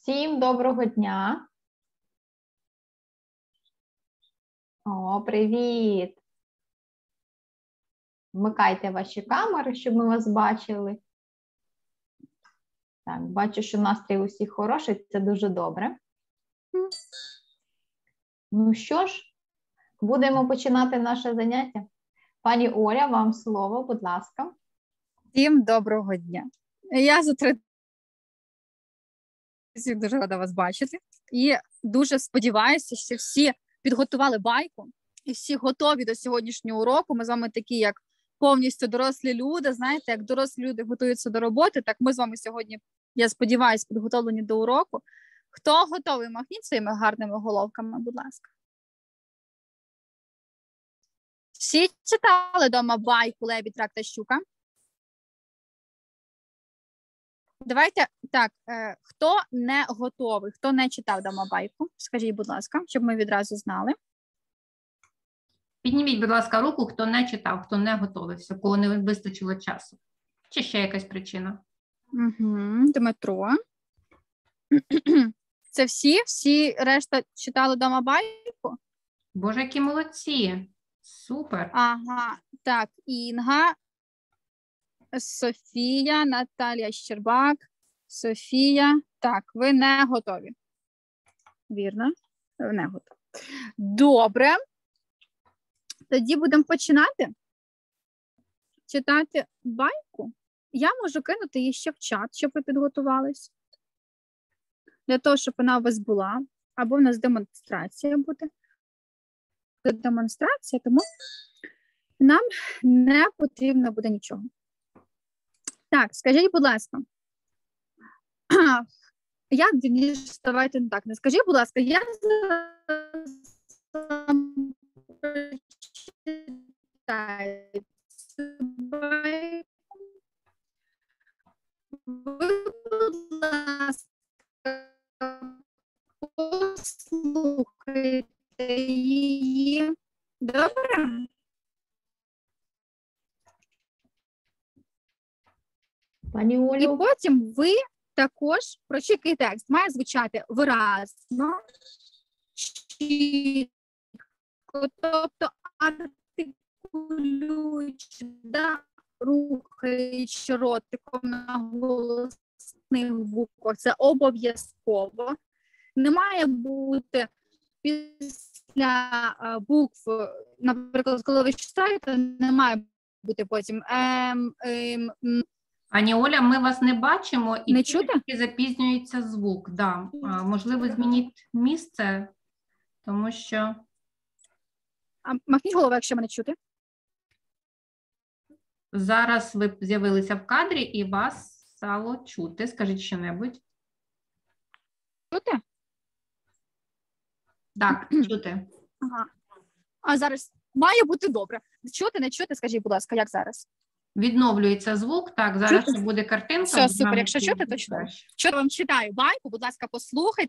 Всім доброго дня. О, привіт. Вмикайте ваші камери, щоб ми вас бачили. Так, бачу, що настрій усіх хороший, це дуже добре. Ну що ж, будемо починати наше заняття. Пані Оля, вам слово, будь ласка. Всім доброго дня. Я за традицією дуже рада вас бачити. І дуже сподіваюся, що всі підготували байку і всі готові до сьогоднішнього уроку. Ми з вами такі, як повністю дорослі люди. Знаєте, як дорослі люди готуються до роботи, так ми з вами сьогодні, я сподіваюся, підготовлені до уроку. Хто готовий, махніть своїми гарними головками, будь ласка. Всі читали вдома байку «Лебідь, рак та щука»? Давайте, так, хто не готовий, хто не читав вдома байку, скажіть, будь ласка, щоб ми відразу знали. Підніміть, будь ласка, руку, хто не читав, хто не готовився, кого не вистачило часу. Чи ще якась причина? Угу, Дмитро. Це всі решта читали вдома байку? Боже, які молодці! Супер! Ага, так, Інга, Софія, Наталія Щербак, Софія. Так, ви не готові. Вірно, ви не готові. Добре. Тоді будемо починати читати байку. Я можу кинути її ще в чат, щоб ви підготувались. Для того, щоб вона у вас була. Або в нас демонстрація буде. Демонстрація, тому нам не потрібно буде нічого. Так, скажіть, будь ласка. Давайте не так. Не скажіть, будь ласка, я ви, будь ласка, послухайте її. Добре? Пані Олю. І потім ви також прочитайте текст. Має звучати виразно, чітко, тобто артикулюючи, рухаючи ротиком на голосних буквах. Це обов'язково. Не має бути після букв, наприклад, коли ви читаєте, не має бути потім Пані Оля, ми вас не бачимо і не чути? запізнюється звук. Да. Можливо, змініть місце, тому що... Махніть голову, якщо мене чути. Зараз ви з'явилися в кадрі і вас стало чути. Скажіть що-небудь. Чути? Так, чути. Ага. А зараз має бути добре. Чути, не чути, скажіть, будь ласка, як зараз? Відновлюється звук. Так, зараз це буде картинка. Все, супер. Якщо чути, то чудово. Що вам читаю байку, будь ласка, послухайте.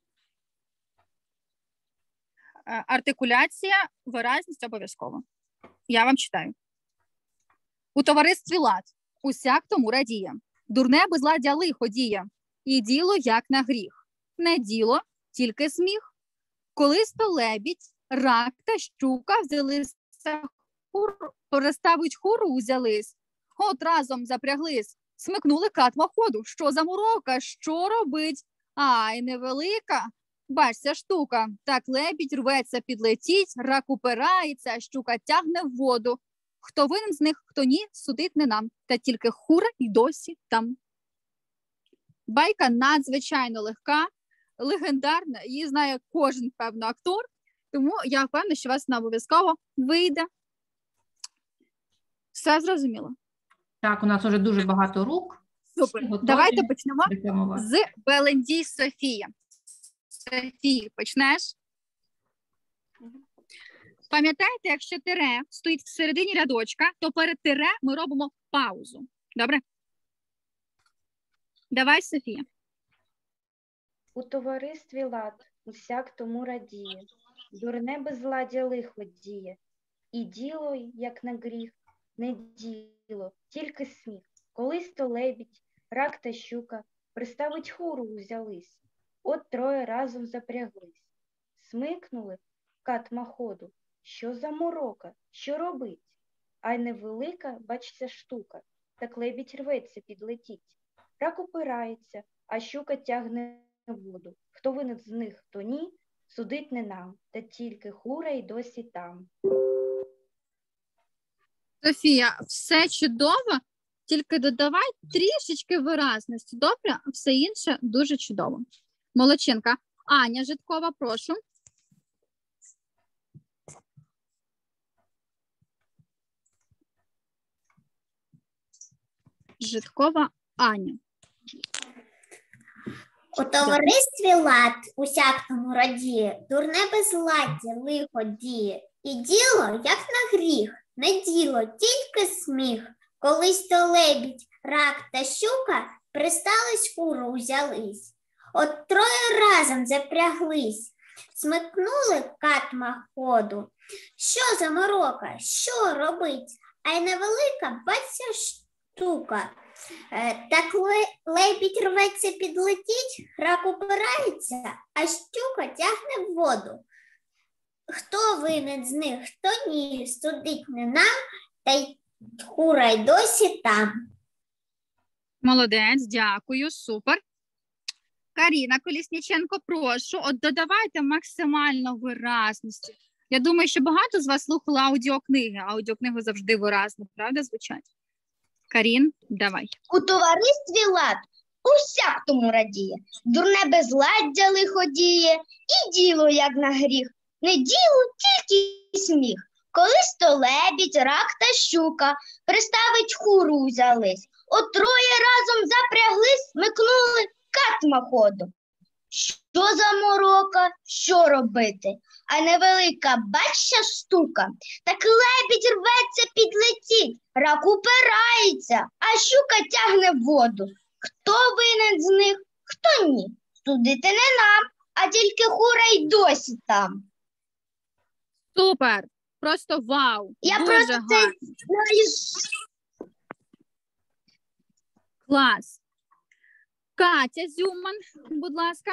Артикуляція, виразність обов'язково. Я вам читаю. У товаристві лад, усяк тому радіє. Дурне безладдя лихо діє. І діло, як на гріх. Не діло, тільки сміх. Колись то лебідь, рак та щука взялися, переставить хору узялись. От разом запряглись, смикнули катма ходу. Що за морока, що робить? Ай, невелика. Бачся штука. Так лебідь рветься підлетіть, рак упирається, щука тягне в воду. Хто винен з них, хто ні, судить не нам. Та тільки хура й досі там. Байка надзвичайно легка, легендарна, її знає кожен, певно, актор, тому я впевнена, що у вас вона обов'язково вийде. Все зрозуміло? Так, у нас вже дуже багато рук. Супер. Давайте почнемо з Белендій Софія. Софія, почнеш? Пам'ятаєте, якщо тире стоїть всередині рядочка, то перед тире ми робимо паузу. Добре? Давай, Софія. У товаристві лад, усяк тому радіє, дурне безладдя лихо діє, і діло, як на гріх, не діло, тільки сміх. Колись то лебідь, рак та щука, приставить хору узялись. От троє разом запряглись. Смикнули кат маходу. Що за морока? Що робить? А й невелика, бачця, штука. Так лебідь рветься підлетіть. Рак упирається, а щука тягне воду. Хто винен з них, хто ні, судить не нам, та тільки хура й досі там. Софія, все чудово, тільки додавай трішечки виразності. Добре? Все інше дуже чудово. Молодчинка. Аня Житкова, прошу. Житкова Аня. У товаристві лад усякому радіє, дурне безладдя лихо діє. І діло, як на гріх, не діло, тільки сміх. Колись то лебідь, рак та щука пристались куру взялись. От троє разом запряглись, смикнули кат маходу. Що за морока, що робить? А й невелика, баця, штука. Так лебідь рветься підлетіть, рак упирається, а щука тягне в воду. Хто винен з них, хто ні, судить не нам, та й хура й досі там. Молодець, дякую, супер. Каріна Колісніченко, прошу, от додавайте максимально виразності. Я думаю, що багато з вас слухали аудіокниги. Аудіокниги завжди виразно, правда, звучать? Карін, давай. У товаристві лад усяк тому радіє, дурне безладдя лиходіє, і діло, як на гріх, не діло, тільки сміх. Колись то лебідь, рак та щука, приставить хуру взялись, от троє разом запряглись, смикнули кат маходу. Що за морока, що робити? А невелика, бачця, штука, так лебідь рветься підлетіть, рак упирається, а щука тягне в воду. Хто винен з них, хто ні, судити не нам, а тільки хура й досі там. Супер! Просто вау! Я Дуже просто це гарно. знаю. Клас! Катя Зюман, будь ласка.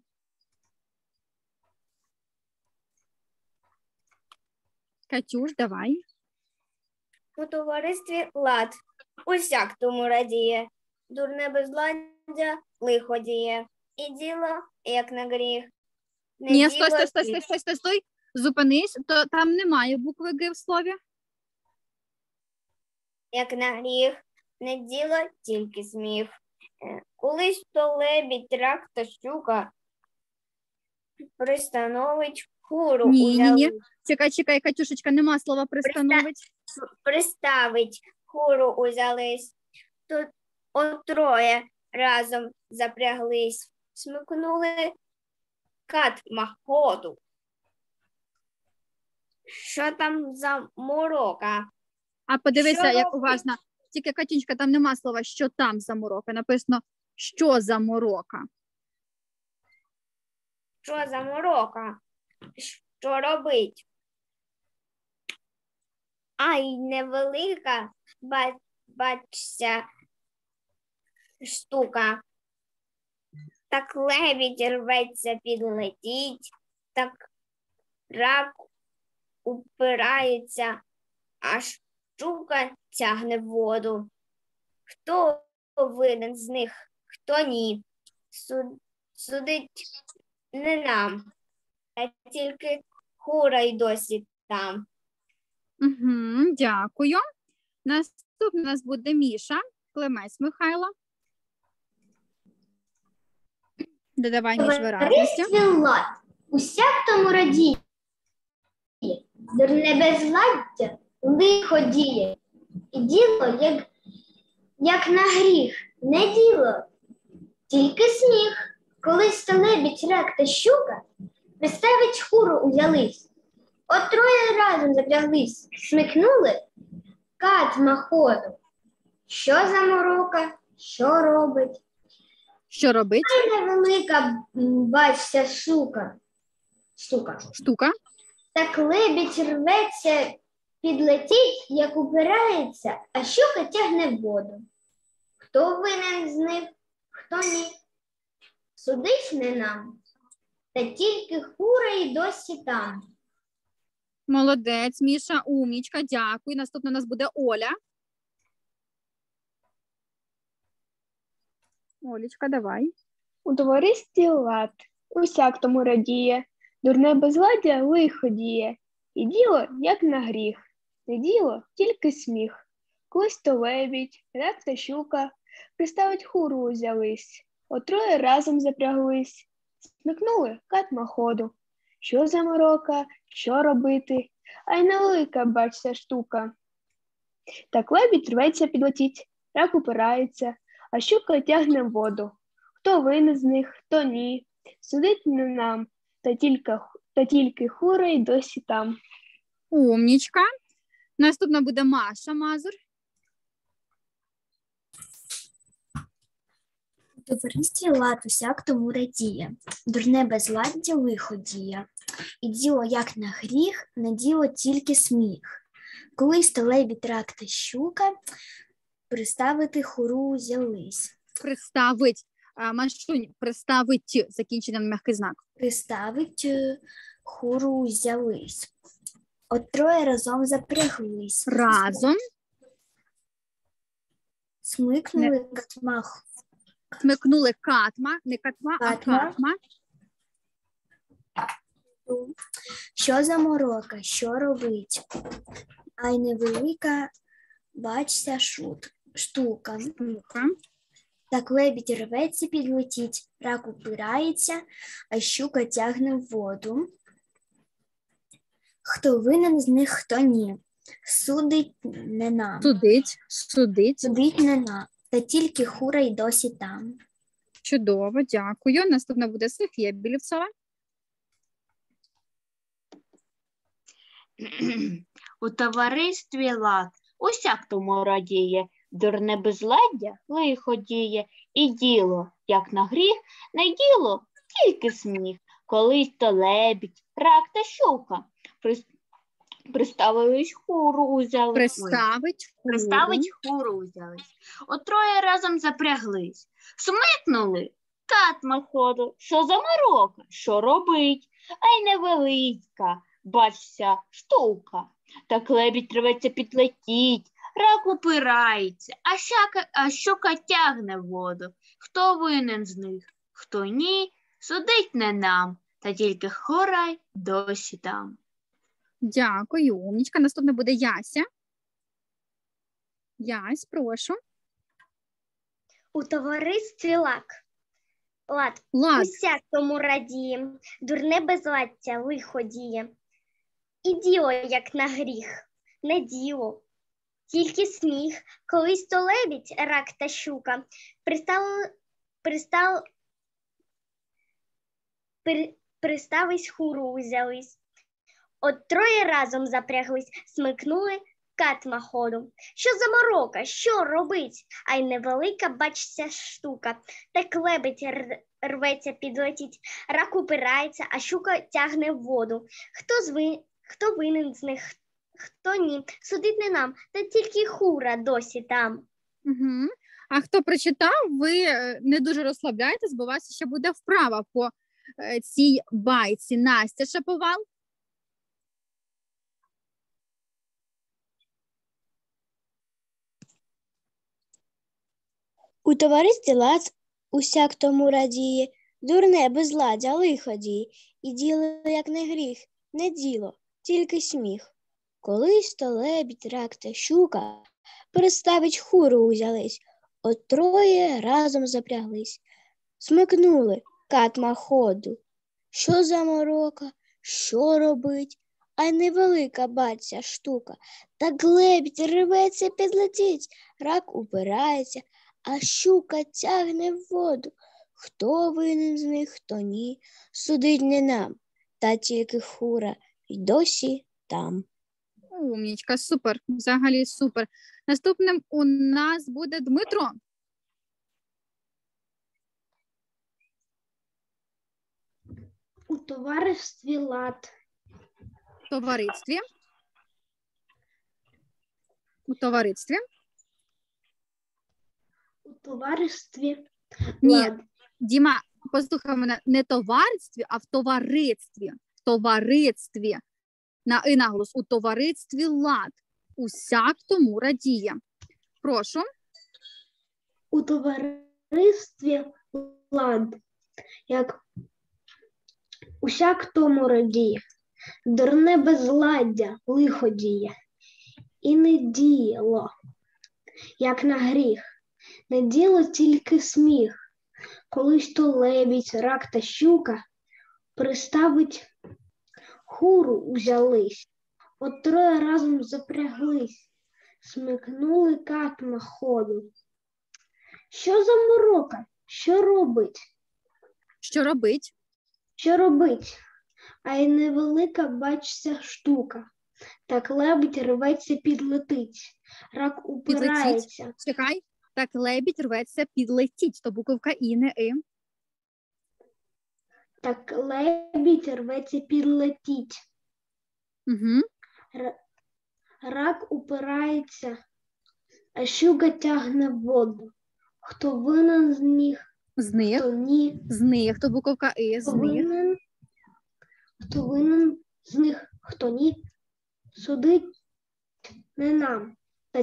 Катюш, давай. У товаристві лад усяк тому радіє, дурне безладдя лихо діє. І діло, як на гріх. Не Ні, діло, стой. Зупинись, то там немає букви Г в слові. як на гріх, не діло, тільки сміх. Колись то лебідь, рак та щука пристановить хуру. Ні. Чекай, Катюшечка, нема слова пристановить. Приставить хуру узялись. Тут от троє разом запряглись, смикнули кат маходу. Що там за морока? А подивися, Що як робить? уважно. Тільки, Катюнечка, там нема слова, що там за морока. Написано, що за морока. Що за морока? Що робить? Ай, невелика, бачця, штука. Так лебідь рветься підлетіть, так рак упирається, а щука тягне в воду. Хто винен з них, хто ні, судить не нам, а тільки хура й досі там. Угу, дякую. Наступний у нас буде Міша. Клемець Михайло. Додавай між виразності. Товаристві лад усяк тому радіє, дурне безладдя лихо діє. І діло, як на гріх, не діло, тільки сміх. Колись то лебідь, рак та щука приставить хуру узялись. От троє разом запряглись, смикнули кат маходу. Що за морока, що робить? Що робить? Невелика, бачця, штука. Штука. Так лебідь рветься підлетіть, як упирається, а щука тягне в воду. Хто винен з них, хто ні, судить не нам, та тільки хура й досі там. Молодець, Міша, умнічка, дякую. Наступна у нас буде Оля. Олечка, давай. У товаристві лад, усяк тому радіє, дурне безладдя лихо діє, і діло, як на гріх, не діло, тільки сміх. Колись то лебідь, рак та щука, приставить хуру узялись, отроє разом запряглись, смикнули катма ходу. Що за морока, що робити, а й невелика, бачся, штука. Так лебідь рветься підлетіть, рак упирається, а щука тягне в воду. Хто винен з них, хто ні, судить не нам, та тільки хура й досі там. Умнічка. Наступна буде Маша Мазур. У товаристві лад усяк тому радіє, дурне безладдя лихо діє, і діло, як на гріх, не діло тільки сміх. Колись то лебідь, рак та щука приставити хуру взялись. Приставить. Машунь, приставить закінчення на м'який знак. Приставить хуру взялись. От троє разом запряглись. Разом. Смикнули катмах. Смикнули катма, не катма, а катма. Що за морока, що робить? А й невелика, бачся, штука. Так лебідь рветься підлетіть, рак упирається, а щука тягне в воду. Хто винен з них, хто ні. Судить не нам. Судить. Не нам. Та тільки хура й досі там. Чудово, дякую. Наступна буде Софія Білівцова. У товаристві лад усяк тому радіє, дурне безладдя лихо діє, і діло, як на гріх, не діло, тільки сміх. Колись то лебідь, рак та щука приставить хуру узялись. Приставить хуру узялись. От троє разом запряглись. Смикнули катма ходу. Що за морока, що робить? А й невелика, бачся, штука. Так лебідь рветься підлетіть, рак упирається, а щука тягне воду. Хто винен з них, хто ні, судить не нам, та тільки хорай досі там. Дякую, умнічка. Наступна буде Яся. Ясь, прошу. У товаристві лад. Усяк тому радіє, дурне безладдя лихо діє. І діло, як на гріх, не діло, тільки сміх. Колись то лебідь, рак та щука приставись хуру взялись. От троє разом запряглись, смикнули катма ходу. Що за морока, що робить? А й невелика, бачся, штука. Так лебедь рветься підлетіть, рак упирається, а щука тягне в воду. Хто винен з них, хто ні, судить не нам, та тільки хура досі там. Угу. А хто прочитав, ви не дуже розслабляєтесь, бо у вас ще буде вправа по цій байці. Настя Шаповал. У товаристві лад усяк тому радіє, дурне безладдя лихо діє, і діло, як не гріх, не діло, тільки сміх. Колись то лебідь, рак та щука приставить хуру узялись, от троє разом запряглись. Смикнули катма ходу. Що за морока, що робить? А й невелика, бачся, штука. Так лебідь рветься підлетіть, рак упирається, а щука тягне в воду. Хто винен з них, хто ні, судить не нам, та тільки хура й досі там. Умнічка, супер, взагалі супер. Наступним у нас буде Дмитро. У товаристві лад. Товаристві. У товаристві. У товаристві Ні, лад. Діма, послухай мене, не товаристві, а в товаристві. В товаристві. На «и» наголос. У товаристві лад. Усяк тому радіє. Прошу. У товаристві лад, як усяк тому радіє. Дурне безладдя лихо діє. І не діло, як на гріх. Не діло тільки сміх. Колись то лебідь, рак та щука приставить хуру узялись. От троє разом запряглись, смикнули катма ходу. Що за морока? Що робить? Що робить? Що робить? А й невелика, бачся, штука. Так лебідь рветься, підлетить. Рак упирається. Підлетіть. Чекай. Так лебідь рветься, підлетіть. То буковка «і», не «и». Так лебідь рветься, підлетіть. Угу. Рак упирається, а щука тягне воду. Хто винен з них, З них. хто ні. З них. То буковка «и», з них. Хто винен з них, хто ні. Судить не нам, та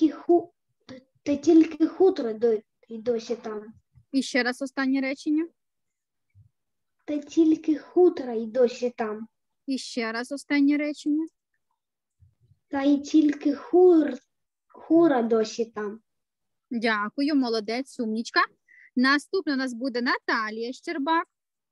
тільки хутро й досі там. І ще раз останнє речення. Та тільки хутро й досі там. І ще раз останнє речення. Та й тільки хура досі там. Дякую, молодець, умнічка. Наступна у нас буде Наталія Щербак.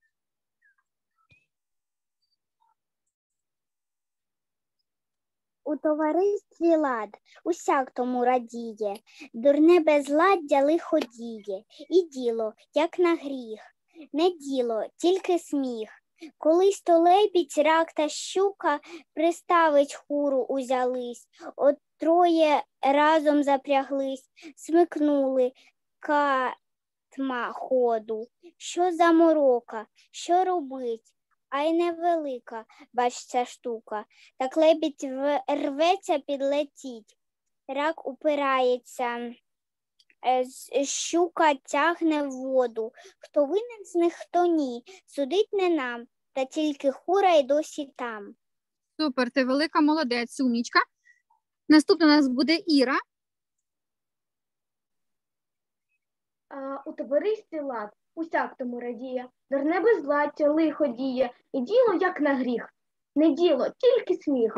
У товаристві лад, усяк тому радіє, дурне безладдя лихо діє, і діло, як на гріх, не діло, тільки сміх. Колись то лебідь, рак та щука приставить хуру узялись, от троє разом запряглись, смикнули катма ходу. Що за морока, що робить? А й невелика, бач, ця штука. Так лебідь рветься, підлетіть. Рак упирається, щука тягне воду. Хто винен з них, хто ні. Судить не нам, та тільки хура й досі там. Супер, ти велика молодець, умнічка. Наступна у нас буде Іра. У товаристві лад, усяк тому радіє, дурне безладдя лихо діє, і діло, як на гріх, не діло, тільки сміх.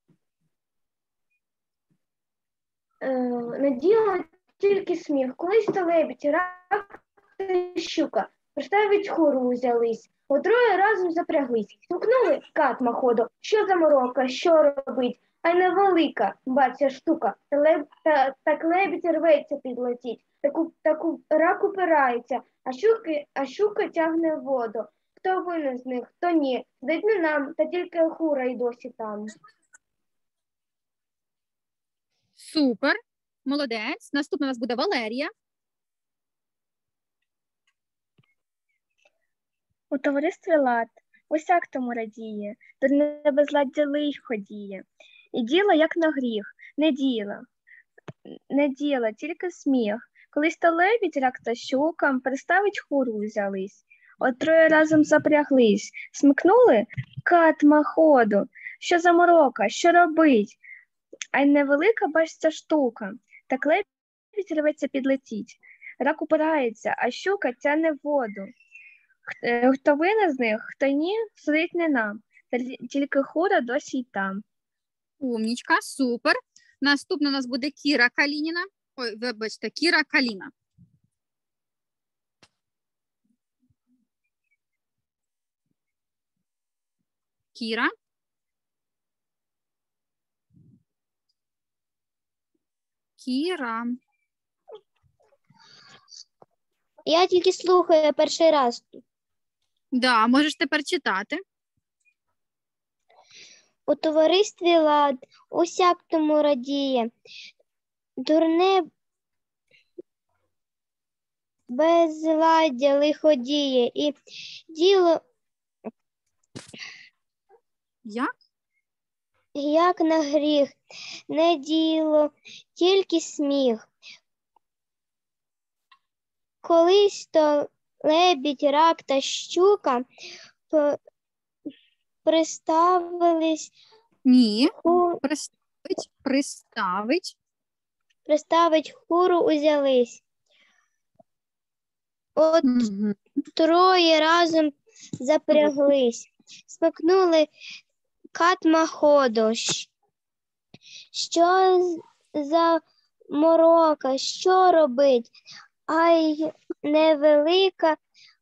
Не діло, тільки сміх. Колись то лебідь, рак та щука приставить хуру узялись, отроє разом запряглись, смикнули катма ходу. Що за морока, що робить? А й невелика, баця штука, так лебідь рветься, підлетіть. Таку рак упирається, а щука тягне воду. Хто винен з них, хто ні. Здать не нам, та тільки хура й досі там. Супер, молодець. Наступна у нас буде Валерія. У товаристві лад, усяк тому радіє, дурне безладдя лихо діє. І діло, як на гріх, не діло, тільки сміх. Колись то лебідь, рак та щука приставить хуру взялись. От троє разом запряглись, смикнули катма ходу. Що за морока, що робить? А й невелика, бач, ця штука. Так лебідь рветься, підлетіть. Рак упирається, а щука тягне воду. Хто винен з них, хто ні, судить не нам. Та тільки хура досі й там. Умнічка, супер. Наступна у нас буде Кіра Калініна. Ой, вибачте, Кіра Каліна. Кіра. Кіра. Я тільки слухаю перший раз. Да, можеш тепер читати. У товаристві лад, усяк тому радіє, дурне безладдя лихо діє, і діло, як на гріх, не діло, тільки сміх. Колись то лебідь, рак та щука приставились. Ні. Ху... Приставить хуру узялись. От троє разом запряглись. Смикнули катма ходу. Що за морока, що робить? Ай, невелика,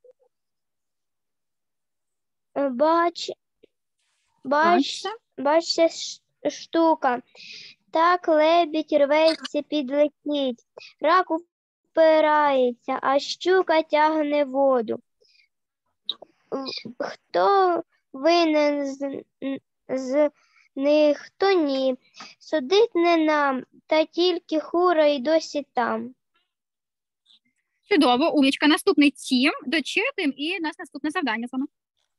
бачся штука. Так лебідь рветься підлетіть. Рак упирається, а щука тягне воду. Хто винен з них, хто ні. Судить не нам, та тільки хура й досі там. Чудово, умнічка. Наступний Тім. Дочитуємо і у нас наступне завдання з вами.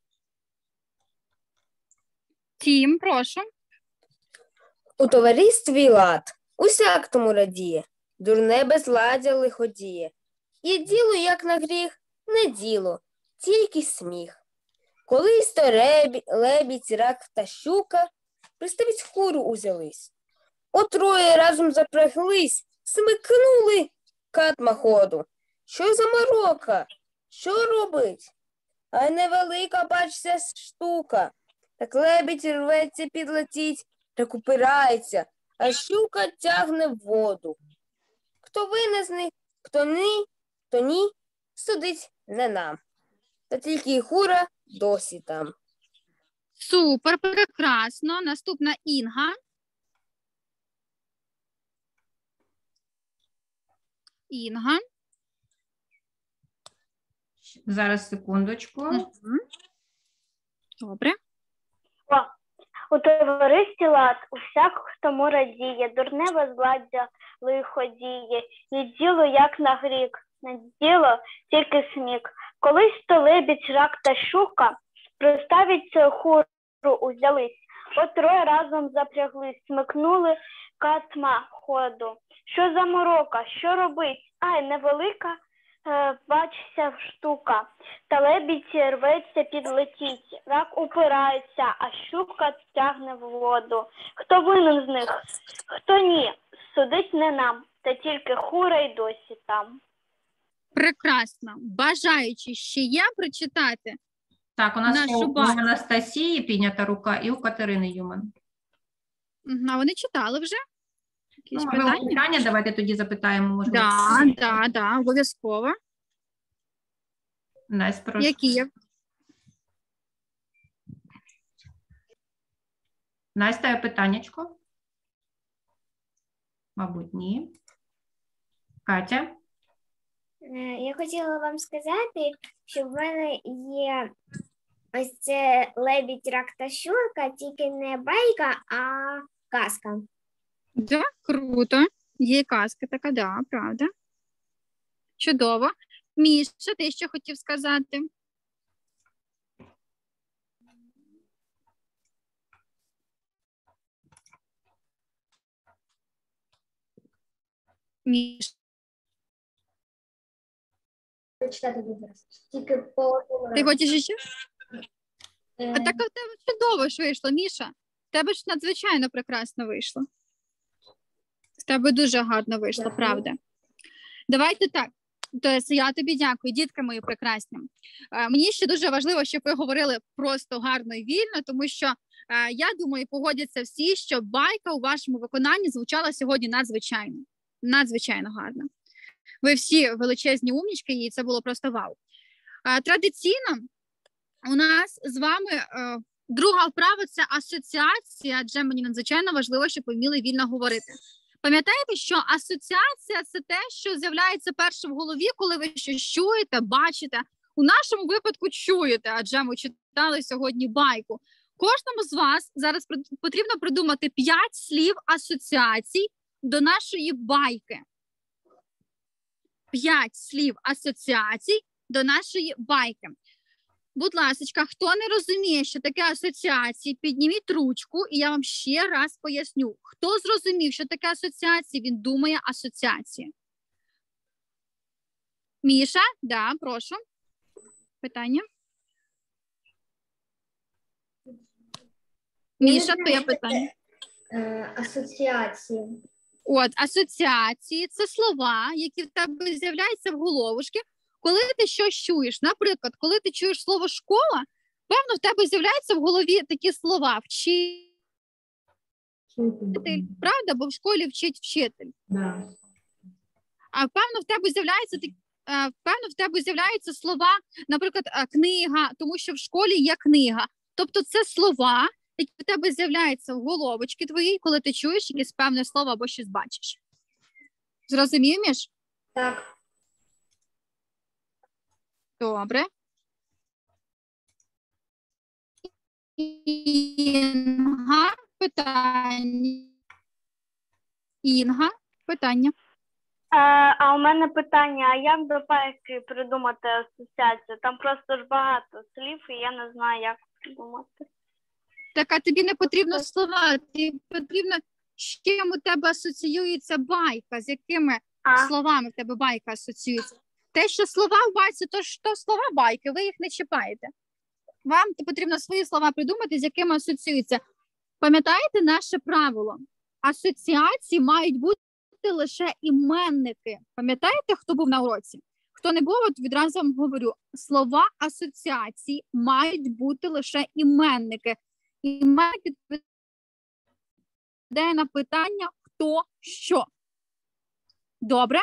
Тім, прошу. У товаристві лад, усяк тому радіє, дурне безладдя лиходіє. І діло, як на гріх, не діло, тільки сміх. Колись то лебідь, рак та щука приставить хуру узялись. Отроє разом запряглись, смикнули катма ходу. Що за морока? Що робить? А невелика, бачся, штука. Так лебідь рветься підлетіть, рак упирається, а щука тягне в воду. Хто винен з них, хто ні, судить не нам. Та тільки і хура досі там. Супер, прекрасно. Наступна Інга. Інга. Зараз, секундочку. Добре. У товаристві лад, усяк тому радіє, дурне безладдя лиходіє, і діло, як на гріх, не діло, тільки сміх. Колись то лебідь, рак та щука приставить хуру узялись, от троє разом запряглись, смикнули катма ходу. Що за морока, що робить? Ай, невелика, бачся штука, та лебідь рветься підлетіть, рак упирається, а щука тягне в воду. Хто винен з них, хто ні, судить не нам, та тільки хура й досі там. Прекрасно. Бажаючи ще є прочитати? Так, у нас нашу у Анастасії піднята рука і у Катерини Юман. А вони читали вже? Якісь питання давайте тоді запитаємо. Можливо. Да, обов'язково. Настя, які є? Настя, питаннячко? Мабуть, ні. Катя? Я хотіла вам сказати, що в мене є ось це лебідь, рак та щука, тільки не байка, а казка. Да, круто. Є казка така, да, правда. Чудово. Міша, ти що хотів сказати? Міш. Ти хочеш ще? А так у тебе чудово ж вийшло, Міша. У тебе ж надзвичайно прекрасно вийшло. З тебе дуже гарно вийшло, правда. Давайте так. Тобто я тобі дякую, дітки мої прекрасні. Мені ще дуже важливо, щоб ви говорили просто гарно і вільно, тому що я думаю, погодяться всі, що байка у вашому виконанні звучала сьогодні надзвичайно. Надзвичайно гарно. Ви всі величезні умнічки, і це було просто вау. Традиційно у нас з вами друга вправа – це асоціація, адже мені надзвичайно важливо, щоб ви вміли вільно говорити. Пам'ятаєте, що асоціація – це те, що з'являється перше в голові, коли ви щось чуєте, бачите. У нашому випадку чуєте, адже ми читали сьогодні байку. Кожному з вас зараз потрібно придумати 5 слів асоціацій до нашої байки. 5 слів асоціацій до нашої байки. Будь ласка, хто не розуміє, що таке асоціації, підніміть ручку, і я вам ще раз поясню. Хто зрозумів, що таке асоціації, він думає асоціації. Міша, да, прошу. питання? Міша, твоє питання. Асоціації. От, асоціації – це слова, які в тебе з'являються в головушки, коли ти щось чуєш. Наприклад, коли ти чуєш слово «школа», певно, в тебе з'являються в голові такі слова «вчитель», правда? Бо в школі вчить вчитель. Да. А певно, в тебе з'являються слова, наприклад, книга, тому що в школі є книга. Тобто це слова, які в тебе з'являються в головочці твоїй, коли ти чуєш якесь певне слово або щось бачиш. Зрозумів, Міш? Так. Добре. Інга, питання. Інга, питання. А у мене питання, а як до байки придумати асоціацію? Там просто ж багато слів, і я не знаю, як придумати. Так, а тобі не потрібно слова, тобі потрібно, з чим у тебе асоціюється байка, з якими словами в тебе байка асоціюється. Те, що слова в байці, то слова байки, ви їх не чіпаєте. Вам потрібно свої слова придумати, з якими асоціюються. Пам'ятаєте наше правило? Асоціації мають бути лише іменники. Пам'ятаєте, хто був на уроці? Хто не був, от відразу вам говорю. Слова асоціації мають бути лише іменники. Іменник відповідає на питання «хто що». Добре?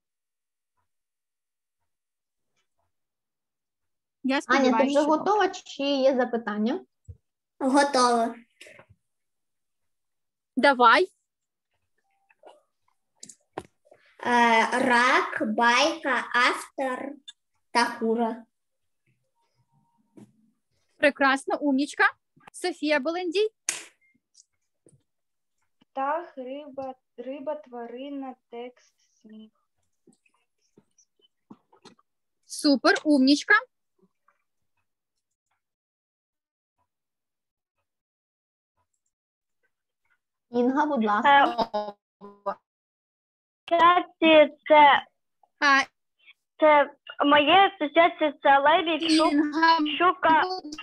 Я сподіваюся, Аня, ти вже що готова чи є запитання? Готова. Давай. Рак, байка, автор та хура. Прекрасно, умнічка. Софія Белендій. Птах, риба, тварина, текст, сміх. Супер, умнічка. Інга, будь ласка. Це моє асоціація, це лебідь, щука,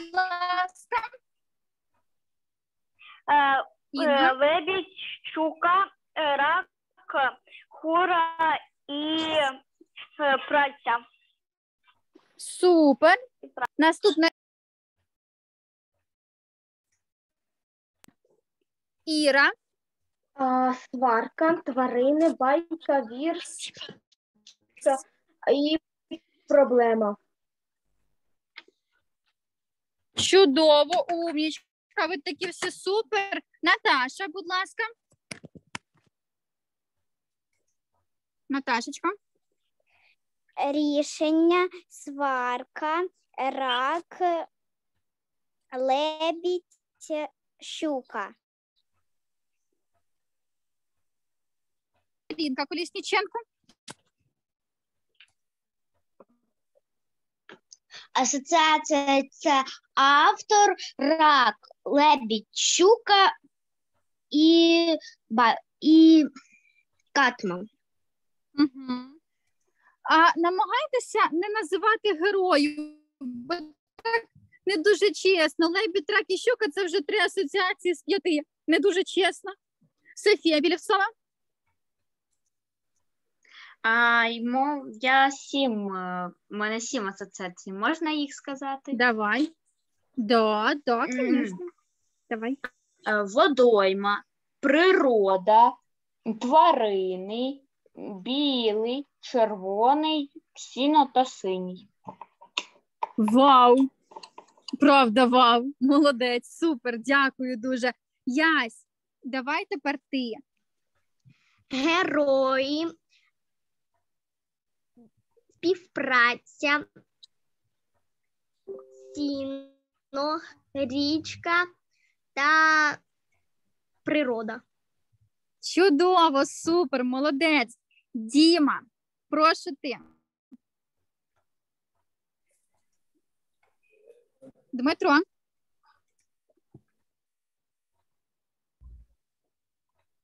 лебідь, щука, рак, хура і праця. Супер. Наступне. Іра. Сварка, тварини, байка, вірш і проблема. Чудово, умнічка. Ви такі всі супер. Наташа, будь ласка. Наташечка. Рішення, сварка, рак, лебідь, щука. Лінка Колісніченко. Асоціація – це автор, рак, лебідь, щука і катман. Угу. А намагайтеся не називати героїв, бо так не дуже чесно. Лебідь, рак і щука – це вже 3 асоціації з 5. Не дуже чесно. Софія Білівцова. Я 7, у мене 7 асоціацій. Можна їх сказати? Давай. Да, звісно. Давай. Водойма, природа, тварини, білий, червоний, сіно та синій. Вау! Правда, вау! Молодець, супер, дякую дуже. Ясь, давай тепер ти. Герої, співпраця, сіно, річка та природа. Чудово, супер, молодець. Діма, прошу ти. Дмитро.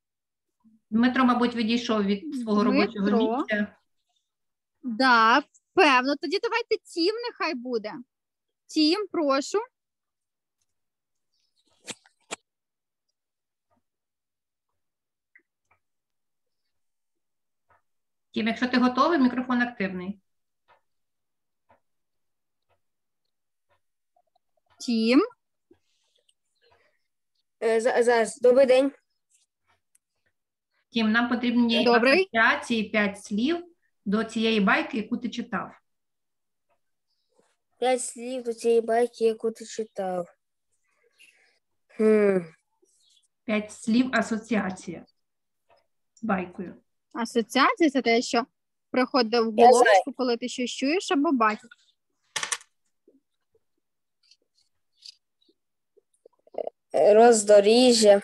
Дмитро, мабуть, відійшов від свого робочого місця. Да, Певно, тоді давайте Тім нехай буде. Тім, прошу. Тім, якщо ти готовий, мікрофон активний. Тім. Зараз, добрий день. Тім, нам потрібні Добрий. асоціації 5 слів до цієї байки, яку ти читав. 5 слів до цієї байки, яку ти читав. 5 слів асоціація з байкою. Асоціація – це те, що приходить в Я головочку, коли ти щось чуєш або бачиш. Роздоріжжя.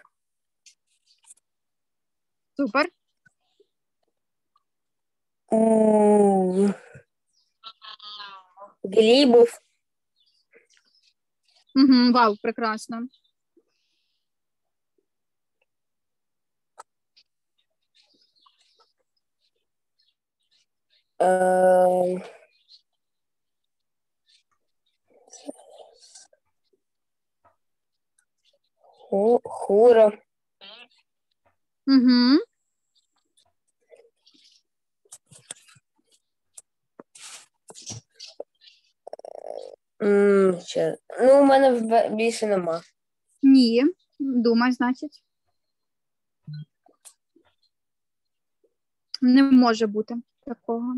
Супер. Глібов. Угу, вау, прекрасно. Хура. Угу. Ну, у мене більше нема. Ні, думай, значить. Не може бути такого.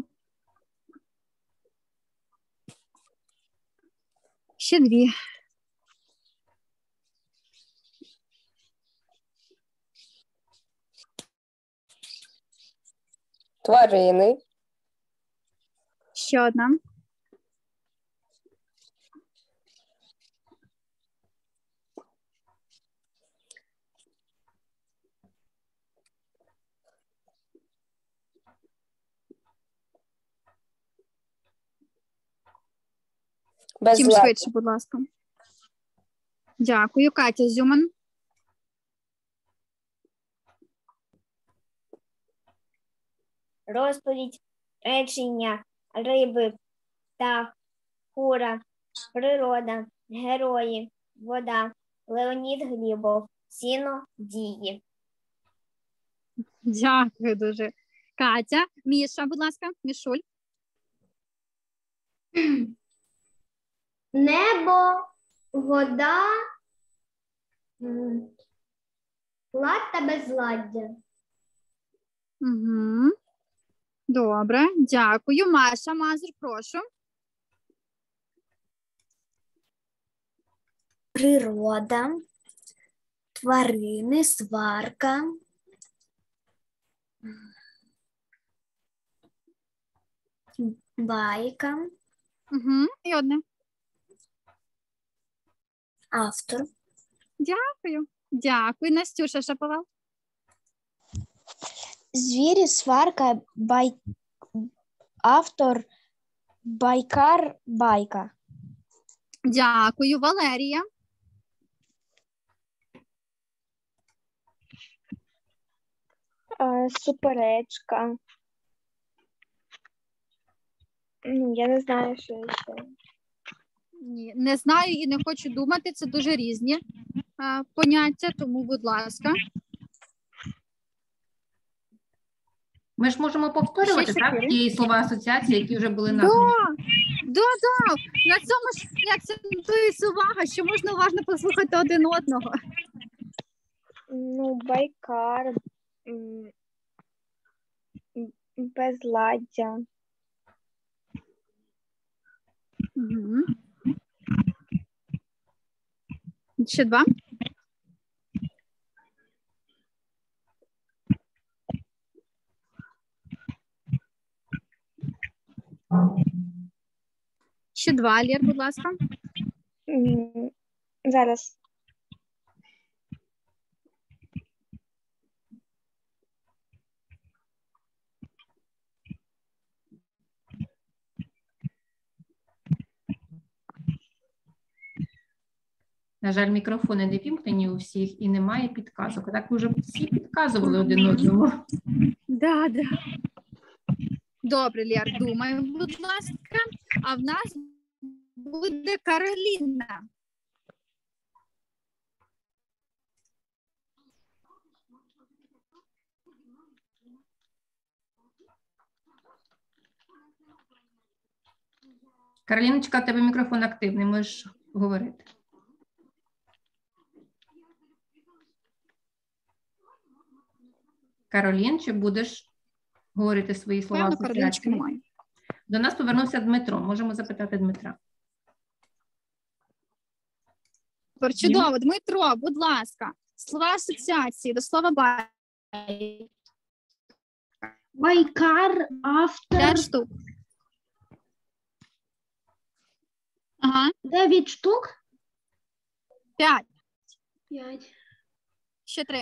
Ще 2. Тварини. Ще 1. Чим швидше, будь ласка. Дякую. Катя Зюман. Розповідь, речення, риби, птах, кура, природа, герої, вода, Леонід Глібов, сіно, дії. Дякую дуже. Катя. Міша, будь ласка. Мішуль. Небо, вода, лад та безладдя. Угу. Добре, дякую. Маша Мазур, прошу. Природа, тварини, сварка, байка. Угу. І 1. Автор. Дякую. Дякую. Настюша Шаповал. Звірі, сварка, автор, байкар, байка. Дякую. Валерія. Суперечка. Я не знаю, що ще. Ні, не знаю і не хочу думати. Це дуже різні поняття, тому, будь ласка. Ми ж можемо повторювати, так, ті слова асоціації, які вже були названі. Да. На цьому ж акцентується увага, що можна уважно послухати один одного. Байкар, безладдя. Угу. Ще 2. Ще 2, Лєр, будь ласка. Зараз. На жаль, мікрофони не вімкнені у всіх і немає підказок. А так ви вже всі підказували один одному. Да. Добре, Лєр, думай, будь ласка. А в нас буде Кароліна. Кароліночка, у тебе мікрофон активний, можеш говорити. Каролін, чи будеш говорити свої слова? Певно, Кароліночки немає. До нас повернувся Дмитро. Можемо запитати Дмитра. Чудово. Дмитро, будь ласка, слова асоціації до слова Байкар, автор. 5 штук. Ага. 9 штук. 5. 5. Ще 3.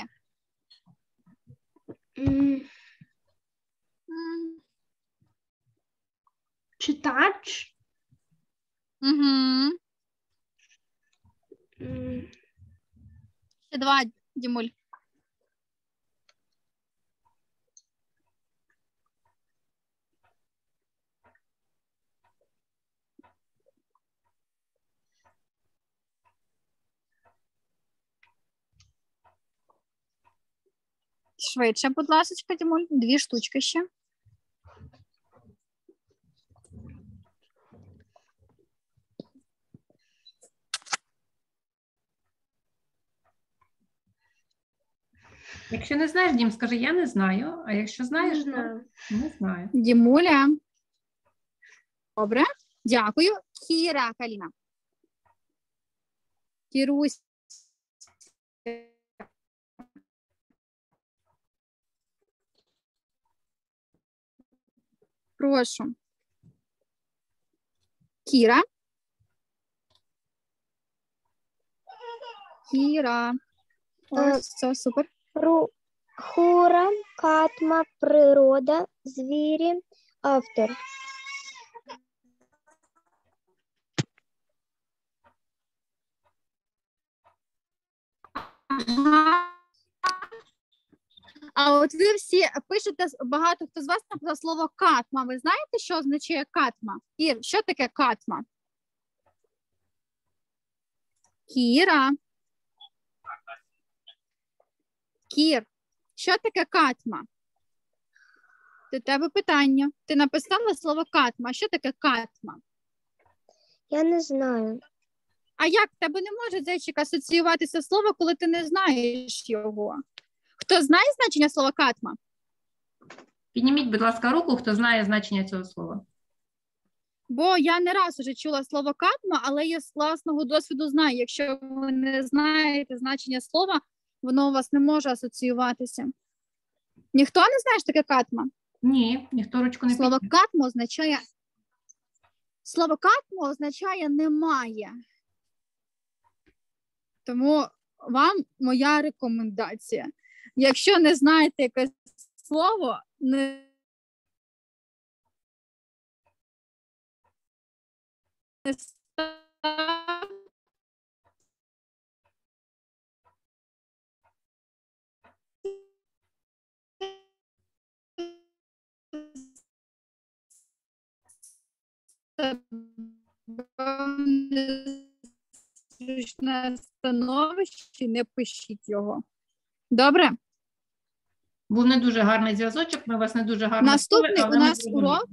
Читач. Угу. Ще 2, Дімуль. Швидше, будь ласка, Дімуль. 2 штучки ще. Якщо не знаєш, Дім, скажи, я не знаю. А якщо знаєш, то не знаю. Дімуля. Добре, дякую. Кіра, Каліна. Кірусь. Прошу. Кіра. Кіра. Ось, це супер. Хура, Катма, природа, звірі, автор. А от ви всі пишете, багато хто з вас написав слово катма. Ви знаєте, що означає катма? Кір, що таке катма? Кіра. Кір, що таке катма? До тебе питання. Ти написала слово катма. Що таке катма? Я не знаю. А як в тебе не може, зайчик, асоціюватися слово, коли ти не знаєш його? Хто знає значення слова катма? Підніміть, будь ласка, руку, хто знає значення цього слова. Бо я не раз уже чула слово катма, але я з власного досвіду знаю. Якщо ви не знаєте значення слова, воно у вас не може асоціюватися. Ніхто не знає, що таке катма? Ні, ніхто ручку не підняв. Слово катма означає немає. Тому вам моя рекомендація. Якщо не знаєте якесь слово, не незручне становище, не пишіть його. Добре? Був не дуже гарний зв'язочок, ми вас не дуже гарно Наступний чули, але у ми нас зрозуміли. урок.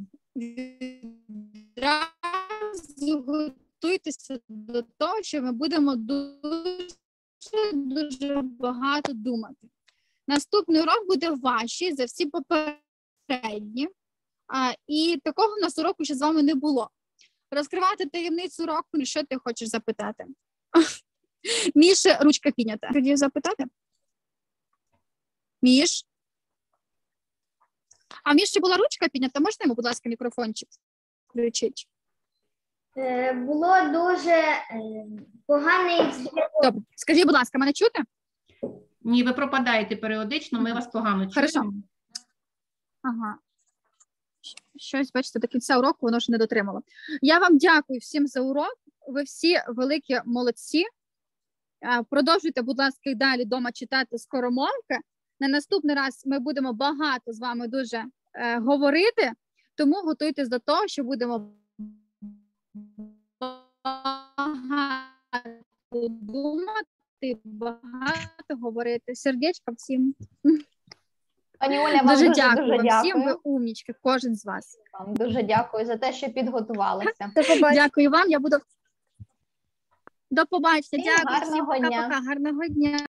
Відразу готуйтеся до того, що ми будемо дуже багато думати. Наступний урок буде важчий за всі попередні. І такого в нас уроку ще з вами не було. Розкривати таємницю уроку, що ти хочеш запитати? Міша, ручка піднята. Хотів запитати? Міш? А в Міші була ручка піднята? Можна йому, будь ласка, мікрофончик включити? Було дуже поганий зв'язок. Добре. Скажіть, будь ласка, мене чути? Ні, ви пропадаєте періодично, ми вас погано чуємо. Хорошо. Ага. Щось, бачите, до кінця уроку воно ж не дотримало. Я вам дякую всім за урок. Ви всі великі молодці. Продовжуйте, будь ласка, і далі вдома читати скоромовки. На наступний раз ми будемо багато з вами дуже говорити. Тому готуйтесь до того, що будемо багато думати, багато говорити. Сердечко всім. Пані Оля, вам дуже дякую дуже вам всім, ви дякую. умнічки, кожен з вас. Вам дуже дякую за те, що підготувалися. Дякую вам, я буду... До побачення, Всім дякую всім, гарного дня. пока-пока, гарного дня.